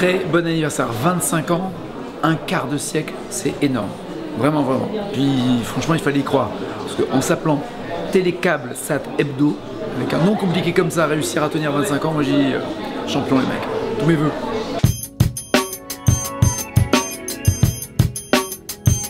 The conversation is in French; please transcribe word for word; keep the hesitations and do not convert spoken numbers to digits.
très bon anniversaire, vingt-cinq ans, un quart de siècle, c'est énorme. Vraiment, vraiment. Puis franchement, il fallait y croire. Parce qu'en s'appelant Télécable Sat Hebdo, avec un nom compliqué comme ça, réussir à tenir vingt-cinq ans, moi j'ai dit euh, champion les mecs. Tous mes vœux.